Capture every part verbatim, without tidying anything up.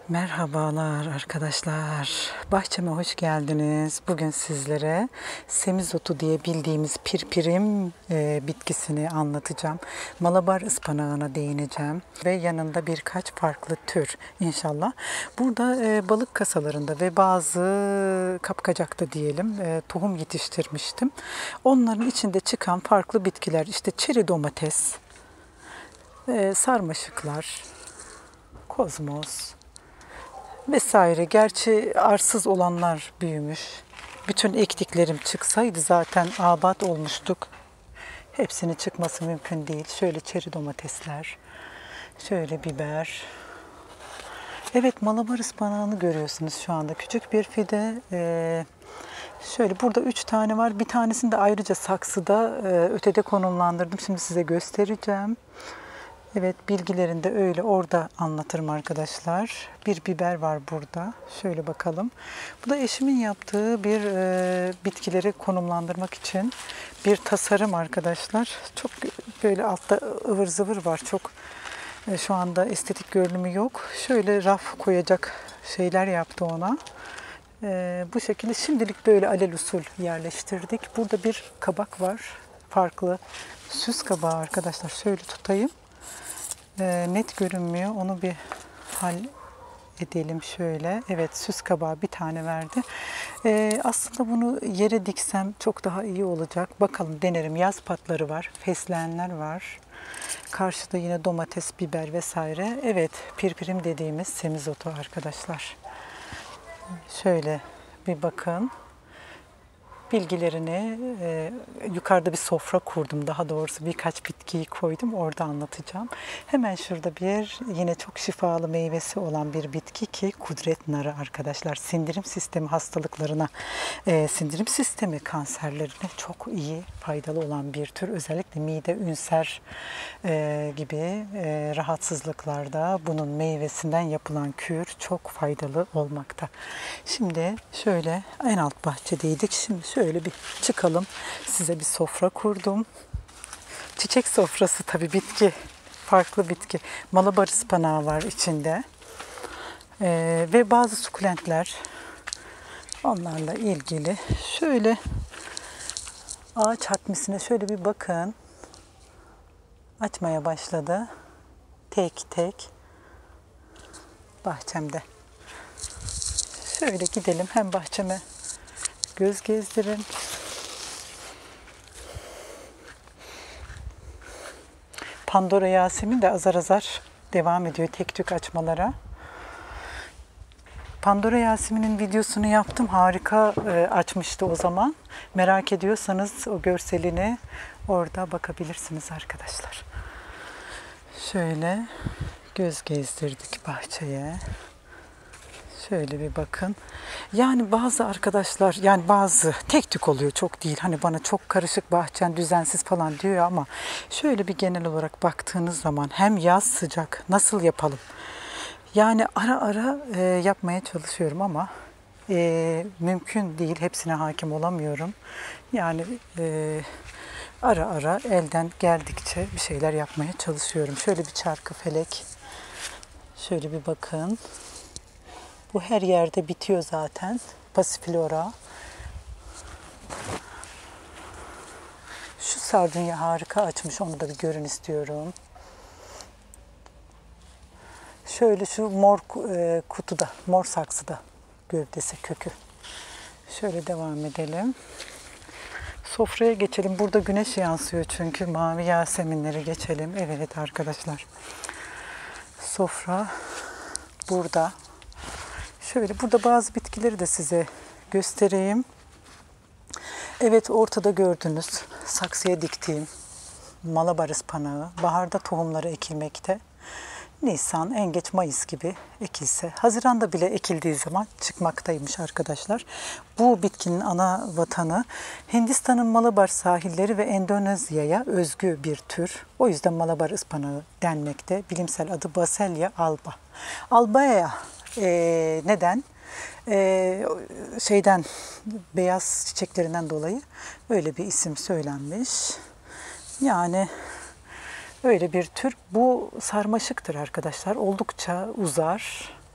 Merhabalar arkadaşlar. Bahçeme hoş geldiniz. Bugün sizlere semizotu diye bildiğimiz pirpirim e, bitkisini anlatacağım. Malabar ıspanağına değineceğim ve yanında birkaç farklı tür inşallah. Burada e, balık kasalarında ve bazı kapkacakta diyelim e, tohum yetiştirmiştim. Onların içinde çıkan farklı bitkiler işte çeri domates, e, sarmaşıklar, kozmos vesaire. Gerçi arsız olanlar büyümüş. Bütün ektiklerim çıksaydı zaten abat olmuştuk. Hepsinin çıkması mümkün değil. Şöyle çeri domatesler, şöyle biber. Evet, malabar ıspanağını görüyorsunuz şu anda. Küçük bir fide. Ee, şöyle burada üç tane var. Bir tanesini de ayrıca saksıda e, ötede konumlandırdım. Şimdi size göstereceğim. Evet, bilgilerini de öyle orada anlatırım arkadaşlar. Bir biber var burada. Şöyle bakalım. Bu da eşimin yaptığı bir e, bitkileri konumlandırmak için bir tasarım arkadaşlar. Çok böyle altta ıvır zıvır var. Çok e, şu anda estetik görünümü yok. Şöyle raf koyacak şeyler yaptı ona. E, bu şekilde şimdilik böyle alelüsul yerleştirdik. Burada bir kabak var. Farklı süs kabağı arkadaşlar. Şöyle tutayım. E, net görünmüyor. Onu bir hal edelim şöyle. Evet, süs kabağı bir tane verdi. E, aslında bunu yere diksem çok daha iyi olacak. Bakalım, denerim. Yaz patları var. Fesleğenler var. Karşıda yine domates, biber vesaire. Evet, pirpirim dediğimiz semizotu arkadaşlar. Şöyle bir bakın. Bilgilerini e, yukarıda bir sofra kurdum. Daha doğrusu birkaç bitkiyi koydum. Orada anlatacağım. Hemen şurada bir yine çok şifalı meyvesi olan bir bitki ki kudret narı arkadaşlar. Sindirim sistemi hastalıklarına, e, sindirim sistemi kanserlerine çok iyi, faydalı olan bir tür. Özellikle mide, ünser e, gibi e, rahatsızlıklarda bunun meyvesinden yapılan kür çok faydalı olmakta. Şimdi şöyle en alt bahçedeydik. Şimdi şöyle bir çıkalım. Size bir sofra kurdum. Çiçek sofrası tabii, bitki. Farklı bitki. Malabar ıspanağı var içinde. Ee, ve bazı sukulentler. Onlarla ilgili. Şöyle ağaç hatmisine şöyle bir bakın. Açmaya başladı. Tek tek bahçemde. Şöyle gidelim, hem bahçeme göz gezdirin. Pandora Yasemin de azar azar devam ediyor tek tük açmalara. Pandora Yasemin'in videosunu yaptım. Harika e, açmıştı o zaman. Merak ediyorsanız o görselini orada bakabilirsiniz arkadaşlar. Şöyle göz gezdirdik bahçeye. Şöyle bir bakın. Yani bazı arkadaşlar, yani bazı tek tük oluyor, çok değil. Hani bana çok karışık bahçen, düzensiz falan diyor ama şöyle bir genel olarak baktığınız zaman hem yaz sıcak, nasıl yapalım? Yani ara ara e, yapmaya çalışıyorum ama e, mümkün değil. Hepsine hakim olamıyorum. Yani e, ara ara elden geldikçe bir şeyler yapmaya çalışıyorum. Şöyle bir çarkı felek. Şöyle bir bakın. Bu her yerde bitiyor zaten. Pasiflora. Şu sardunya harika açmış. Onu da bir görün istiyorum. Şöyle şu mor e, kutuda, mor saksıda gövdesi, kökü. Şöyle devam edelim. Sofraya geçelim. Burada güneş yansıyor çünkü. Mavi yaseminleri geçelim. Evet arkadaşlar. Sofra burada. Şöyle burada bazı bitkileri de size göstereyim. Evet, ortada gördüğünüz saksıya diktiğim malabar ıspanağı. Baharda tohumları ekilmekte. Nisan, en geç Mayıs gibi ekilse, Haziran'da bile ekildiği zaman çıkmaktaymış arkadaşlar. Bu bitkinin ana vatanı Hindistan'ın Malabar sahilleri ve Endonezya'ya özgü bir tür. O yüzden malabar ıspanağı denmekte. Bilimsel adı Basilia alba. Albaya e, neden? E, şeyden, beyaz çiçeklerinden dolayı öyle bir isim söylenmiş. Yani öyle bir tür. Bu sarmaşıktır arkadaşlar. Oldukça uzar.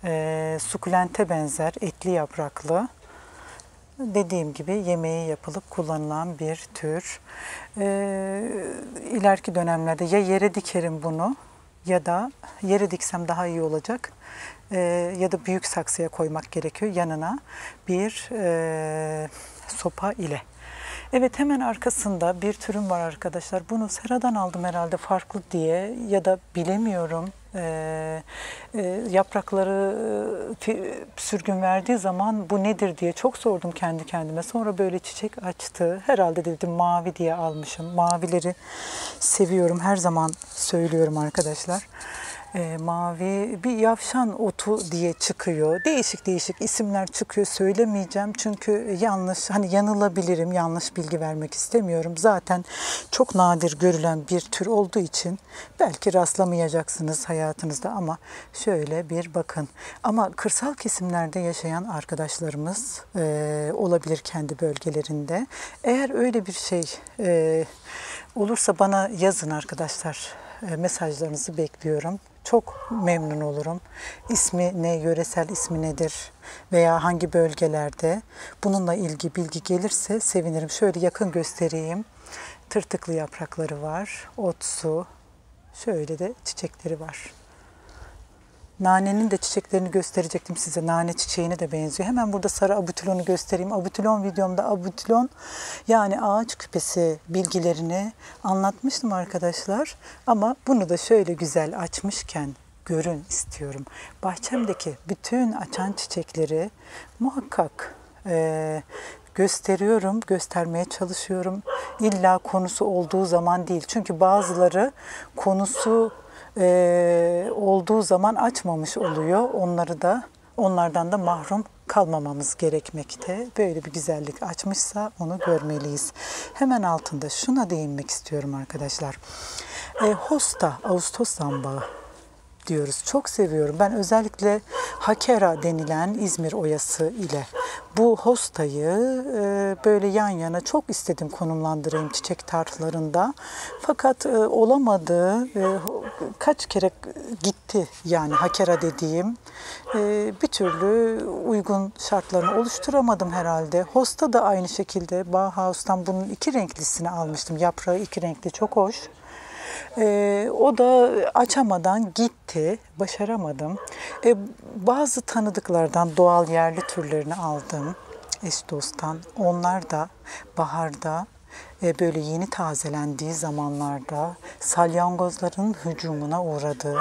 E, sukulente benzer, etli yapraklı. Dediğim gibi yemeği yapılıp kullanılan bir tür. E, ileriki dönemlerde ya yere dikerim bunu ya da yere diksem daha iyi olacak. E, ya da büyük saksıya koymak gerekiyor yanına bir e, sopa ile. Evet, hemen arkasında bir türüm var arkadaşlar. Bunu seradan aldım herhalde farklı diye ya da bilemiyorum. Ee, e, yaprakları e, sürgün verdiği zaman bu nedir diye çok sordum kendi kendime. Sonra böyle çiçek açtı. Herhalde dedim mavi diye almışım. Mavileri seviyorum. Her zaman söylüyorum arkadaşlar. E, mavi bir yavşan otu diye çıkıyor. Değişik değişik isimler çıkıyor. Söylemeyeceğim çünkü yanlış, hani yanılabilirim. Yanlış bilgi vermek istemiyorum. Zaten çok nadir görülen bir tür olduğu için belki rastlamayacaksınız hayatınızda ama şöyle bir bakın. Ama kırsal kesimlerde yaşayan arkadaşlarımız e, olabilir kendi bölgelerinde. Eğer öyle bir şey e, olursa bana yazın arkadaşlar. E, mesajlarınızı bekliyorum. Çok memnun olurum. İsmi ne, yöresel ismi nedir veya hangi bölgelerde bununla ilgili bilgi gelirse sevinirim. Şöyle yakın göstereyim. Tırtıklı yaprakları var, otsu, şöyle de çiçekleri var. Nanenin de çiçeklerini gösterecektim size. Nane çiçeğine de benziyor. Hemen burada sarı abutilonu göstereyim. Abutilon videomda abutilon yani ağaç küpesi bilgilerini anlatmıştım arkadaşlar. Ama bunu da şöyle güzel açmışken görün istiyorum. Bahçemdeki bütün açan çiçekleri muhakkak e, gösteriyorum, göstermeye çalışıyorum. İlla konusu olduğu zaman değil. Çünkü bazıları konusu Ee, olduğu zaman açmamış oluyor. Onları da onlardan da mahrum kalmamamız gerekmekte. Böyle bir güzellik açmışsa onu görmeliyiz. Hemen altında şuna değinmek istiyorum arkadaşlar. Ee, hosta, Ağustos zambağı diyoruz. Çok seviyorum. Ben özellikle hakera denilen İzmir oyası ile bu hostayı e, böyle yan yana çok istedim konumlandırayım çiçek tarhlarında. Fakat e, olamadı. E, kaç kere gitti yani hakera dediğim. E, bir türlü uygun şartlarını oluşturamadım herhalde. Hosta da aynı şekilde Bauhaus'tan bunun iki renklisini almıştım. Yaprağı iki renkli, çok hoş. Ee, o da açamadan gitti, başaramadım. Ee, bazı tanıdıklardan doğal yerli türlerini aldım eş dosttan. Onlar da baharda e, böyle yeni tazelendiği zamanlarda salyangozların hücumuna uğradı.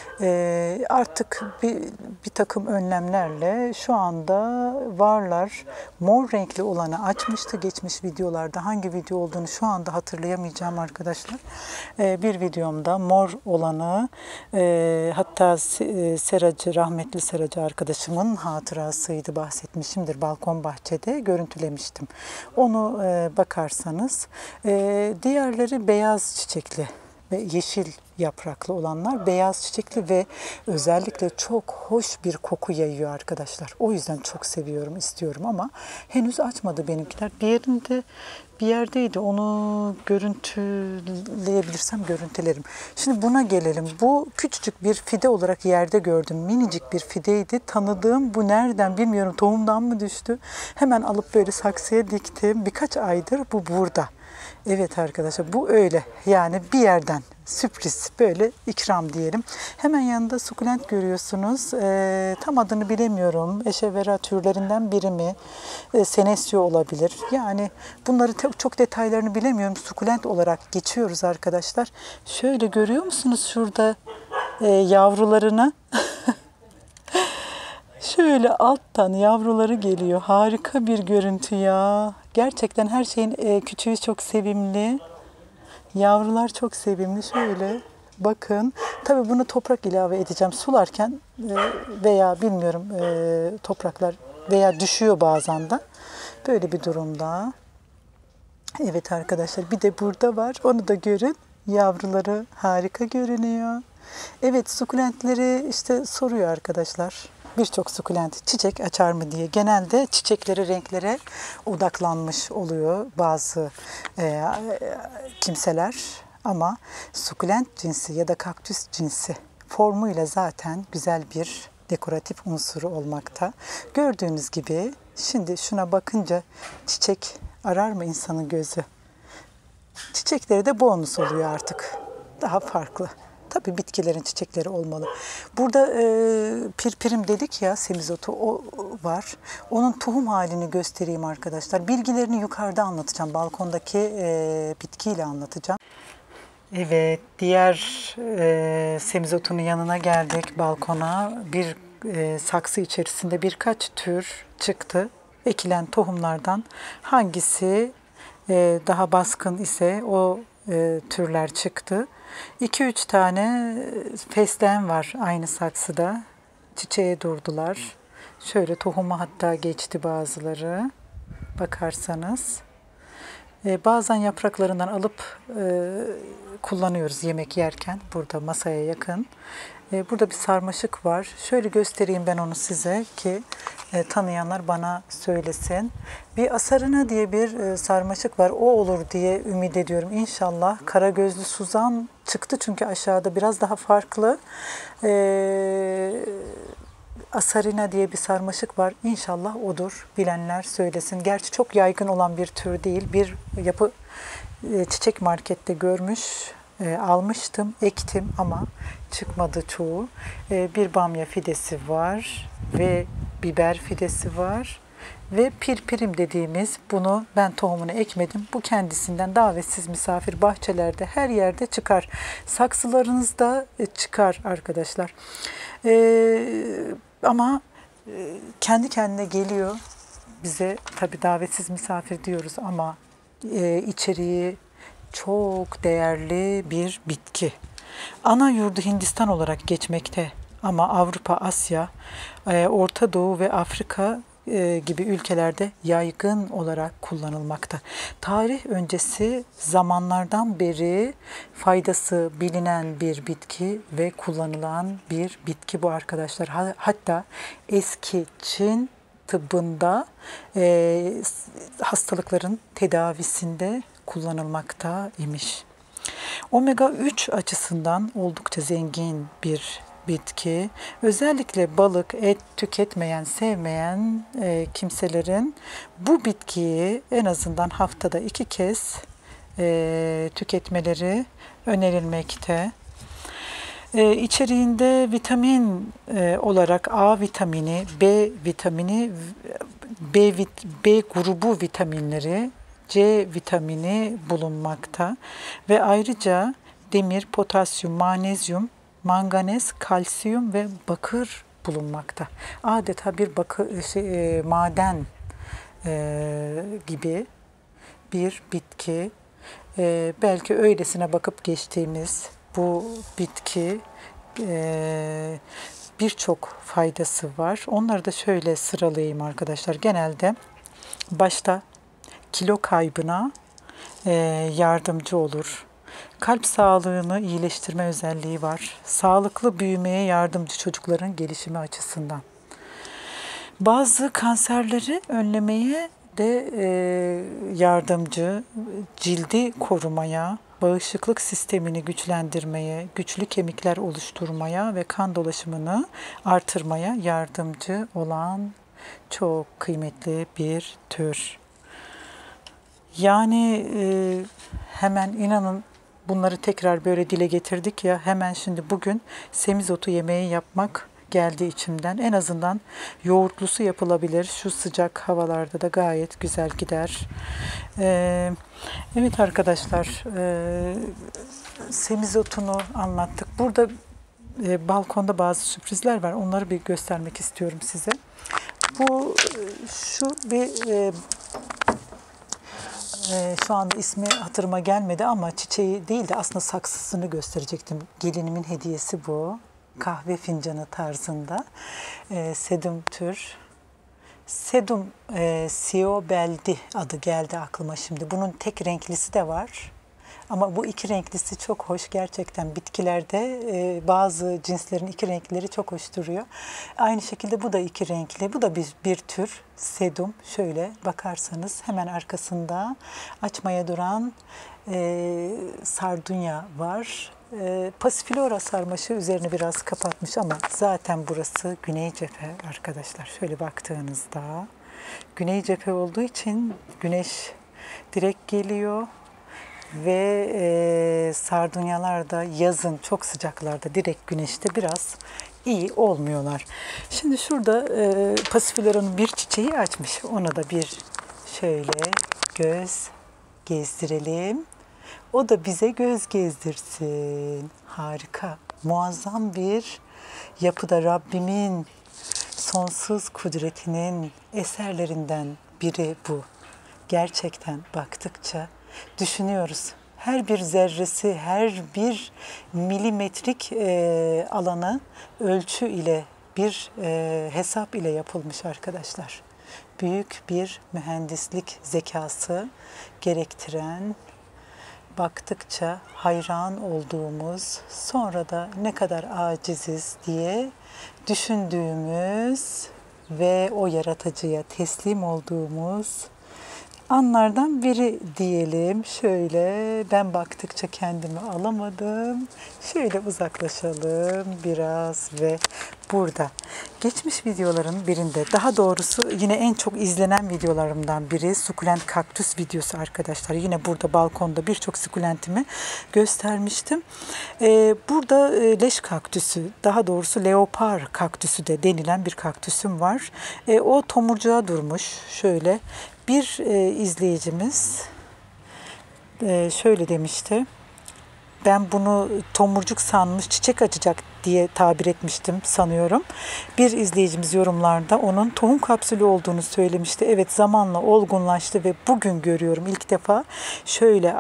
E, artık bir, bir takım önlemlerle şu anda varlar. Mor renkli olanı açmıştı geçmiş videolarda. Hangi video olduğunu şu anda hatırlayamayacağım arkadaşlar. E, bir videomda mor olanı e, hatta seracı, rahmetli seracı arkadaşımın hatırasıydı, bahsetmişimdir. Balkon bahçede görüntülemiştim. Onu e, bakarsanız. E, diğerleri beyaz çiçekli ve yeşil yapraklı olanlar beyaz çiçekli ve özellikle çok hoş bir koku yayıyor arkadaşlar. O yüzden çok seviyorum, istiyorum ama henüz açmadı benimkiler. Bir yerinde bir yerdeydi. Onu görüntüleyebilirsem görüntülerim. Şimdi buna gelelim. Bu küçücük bir fide olarak yerde gördüm. Minicik bir fideydi. Tanıdığım, bu nereden bilmiyorum, tohumdan mı düştü? Hemen alıp böyle saksıya diktim. Birkaç aydır bu burada. Evet arkadaşlar, bu öyle. Yani bir yerden sürpriz, böyle ikram diyelim. Hemen yanında sukulent görüyorsunuz. E, tam adını bilemiyorum. Eşevera türlerinden biri mi? E, Senecio olabilir. Yani bunları çok detaylarını bilemiyorum. Sukulent olarak geçiyoruz arkadaşlar. Şöyle görüyor musunuz şurada e, yavrularını? Şöyle alttan yavruları geliyor. Harika bir görüntü ya. Gerçekten her şeyin e, küçüğü çok sevimli. Yavrular çok sevimli. Şöyle bakın. Tabii bunu toprak ilave edeceğim. Sularken e, veya bilmiyorum e, topraklar veya düşüyor bazen de. Böyle bir durumda. Evet arkadaşlar, bir de burada var. Onu da görün. Yavruları harika görünüyor. Evet, sukulentleri işte soruyor arkadaşlar. Birçok sukulent çiçek açar mı diye. Genelde çiçekleri, renklere odaklanmış oluyor bazı e, kimseler. Ama sukulent cinsi ya da kaktüs cinsi formuyla zaten güzel bir dekoratif unsuru olmakta. Gördüğünüz gibi şimdi şuna bakınca çiçek arar mı insanın gözü? Çiçekleri de bonus oluyor artık. Daha farklı. Tabii bitkilerin çiçekleri olmalı. Burada e, pirpirim dedik ya, semizotu o var. Onun tohum halini göstereyim arkadaşlar. Bilgilerini yukarıda anlatacağım. Balkondaki e, bitkiyle anlatacağım. Evet, diğer e, semizotunun yanına geldik, balkona. Bir e, saksı içerisinde birkaç tür çıktı. Ekilen tohumlardan hangisi e, daha baskın ise o e, türler çıktı. iki üç tane fesleğen var aynı saksıda. Çiçeğe durdular. Şöyle tohuma hatta geçti bazıları. Bakarsanız. E, bazen yapraklarından alıp e, kullanıyoruz yemek yerken. Burada masaya yakın. E, burada bir sarmaşık var. Şöyle göstereyim ben onu size ki e, tanıyanlar bana söylesin. Bir asarına diye bir e, sarmaşık var. O olur diye ümit ediyorum. İnşallah Karagözlü Suzan çıktı çünkü aşağıda biraz daha farklı. Eee Asarina diye bir sarmaşık var. İnşallah odur. Bilenler söylesin. Gerçi çok yaygın olan bir tür değil. Bir yapı e, çiçek markette görmüş, e, almıştım, ektim ama çıkmadı çoğu. E, bir bamya fidesi var ve biber fidesi var. Ve pirpirim dediğimiz, bunu ben tohumunu ekmedim. Bu kendisinden davetsiz misafir bahçelerde her yerde çıkar. Saksılarınızda çıkar arkadaşlar. Ee, ama e, kendi kendine geliyor. Bize tabii davetsiz misafir diyoruz ama e, içeriği çok değerli bir bitki. Ana yurdu Hindistan olarak geçmekte ama Avrupa, Asya, e, Orta Doğu ve Afrika e, gibi ülkelerde yaygın olarak kullanılmakta. Tarih öncesi zamanlardan beri faydası bilinen bir bitki ve kullanılan bir bitki bu arkadaşlar. Hatta eski Çin tıbbında e, hastalıkların tedavisinde kullanılmakta imiş. Omega üç açısından oldukça zengin bir bitki. Özellikle balık, et tüketmeyen, sevmeyen e, kimselerin bu bitkiyi en azından haftada iki kez e, tüketmeleri önerilmekte. E, içeriğinde vitamin e, olarak A vitamini, B vitamini, B, vit, B grubu vitaminleri, C vitamini bulunmakta ve ayrıca demir, potasyum, magnezyum, manganez, kalsiyum ve bakır bulunmakta. Adeta bir bakır, şey, e, maden e, gibi bir bitki. E, belki öylesine bakıp geçtiğimiz bu bitki e, birçok faydası var. Onları da şöyle sıralayayım arkadaşlar. Genelde başta kilo kaybına e, yardımcı olur. Kalp sağlığını iyileştirme özelliği var. Sağlıklı büyümeye yardımcı çocukların gelişimi açısından. Bazı kanserleri önlemeye de e, yardımcı, cildi korumaya, bağışıklık sistemini güçlendirmeye, güçlü kemikler oluşturmaya ve kan dolaşımını artırmaya yardımcı olan çok kıymetli bir tür. Yani e, hemen inanın bunları tekrar böyle dile getirdik ya, hemen şimdi bugün semizotu yemeği yapmak geldi içimden. En azından yoğurtlusu yapılabilir. Şu sıcak havalarda da gayet güzel gider. Ee, evet arkadaşlar, e, semizotunu anlattık. Burada e, balkonda bazı sürprizler var. Onları bir göstermek istiyorum size. Bu şu bir e, e, şu anda ismi hatırıma gelmedi ama çiçeği değil de aslında saksısını gösterecektim. Gelinimin hediyesi bu. Kahve fincanı tarzında. E, sedum tür. Sedum e, siobeldi adı geldi aklıma şimdi. Bunun tek renklisi de var. Ama bu iki renklisi çok hoş gerçekten. Bitkilerde e, bazı cinslerin iki renkleri çok hoş duruyor. Aynı şekilde bu da iki renkli. Bu da bir, bir tür sedum. Şöyle bakarsanız hemen arkasında açmaya duran e, sardunya var. e, Passiflora sarmaşığı üzerini biraz kapatmış ama zaten burası güney cephe arkadaşlar. Şöyle baktığınızda güney cephe olduğu için güneş direkt geliyor ve e, sardunyalar da yazın çok sıcaklarda direkt güneşte biraz iyi olmuyorlar. Şimdi şurada e, Passiflora'nın bir çiçeği açmış. Ona da bir şöyle göz gezdirelim. O da bize göz gezdirsin. Harika, muazzam bir yapıda Rabbimin sonsuz kudretinin eserlerinden biri bu. Gerçekten baktıkça düşünüyoruz. Her bir zerresi, her bir milimetrik e, alanı ölçü ile bir e, hesap ile yapılmış arkadaşlar. Büyük bir mühendislik zekası gerektiren, baktıkça hayran olduğumuz, sonra da ne kadar aciziz diye düşündüğümüz ve o yaratıcıya teslim olduğumuz anlardan biri diyelim. Şöyle ben baktıkça kendimi alamadım. Şöyle uzaklaşalım biraz ve burada geçmiş videoların birinde, daha doğrusu yine en çok izlenen videolarımdan biri sukulent kaktüs videosu arkadaşlar. Yine burada balkonda birçok sukulentimi göstermiştim. Ee, burada e, leş kaktüsü, daha doğrusu leopar kaktüsü de denilen bir kaktüsüm var. E, o tomurcuğa durmuş. Şöyle bir e, izleyicimiz e, şöyle demişti. Ben bunu tomurcuk sanmış, çiçek açacak diye tabir etmiştim sanıyorum. Bir izleyicimiz yorumlarda onun tohum kapsülü olduğunu söylemişti. Evet, zamanla olgunlaştı ve bugün görüyorum ilk defa şöyle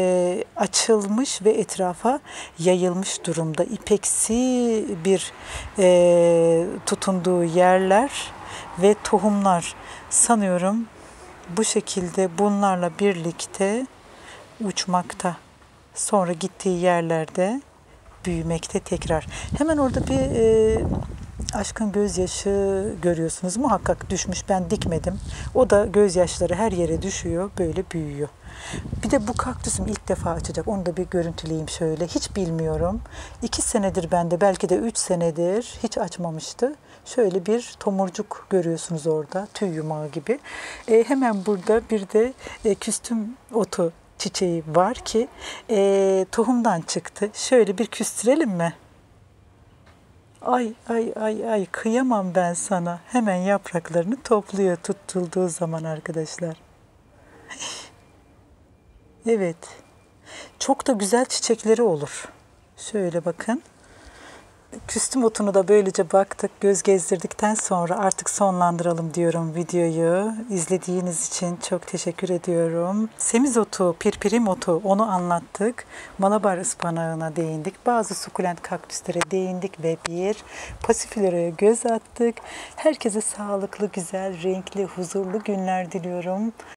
açılmış ve etrafa yayılmış durumda. İpeksi bir e, tutunduğu yerler ve tohumlar sanıyorum bu şekilde bunlarla birlikte uçmakta. Sonra gittiği yerlerde büyümekte tekrar. Hemen orada bir e, aşkın gözyaşı görüyorsunuz. Muhakkak düşmüş. Ben dikmedim. O da gözyaşları her yere düşüyor. Böyle büyüyor. Bir de bu kaktüsüm ilk defa açacak. Onu da bir görüntüleyeyim şöyle. Hiç bilmiyorum. İki senedir bende, belki de üç senedir hiç açmamıştı. Şöyle bir tomurcuk görüyorsunuz orada. Tüy yumağı gibi. E, hemen burada bir de e, küstüm otu çiçeği var ki e, tohumdan çıktı. Şöyle bir küstürelim mi? Ay ay ay ay, kıyamam ben sana. Hemen yapraklarını topluyor tutulduğu zaman arkadaşlar. Evet. Çok da güzel çiçekleri olur. Şöyle bakın. Küstüm otunu da böylece baktık, göz gezdirdikten sonra artık sonlandıralım diyorum videoyu. İzlediğiniz için çok teşekkür ediyorum. Semizotu, pirpirim otu, onu anlattık. Malabar ıspanağına değindik. Bazı sukulent kaktüslere değindik ve bir Passiflora'ya göz attık. Herkese sağlıklı, güzel, renkli, huzurlu günler diliyorum.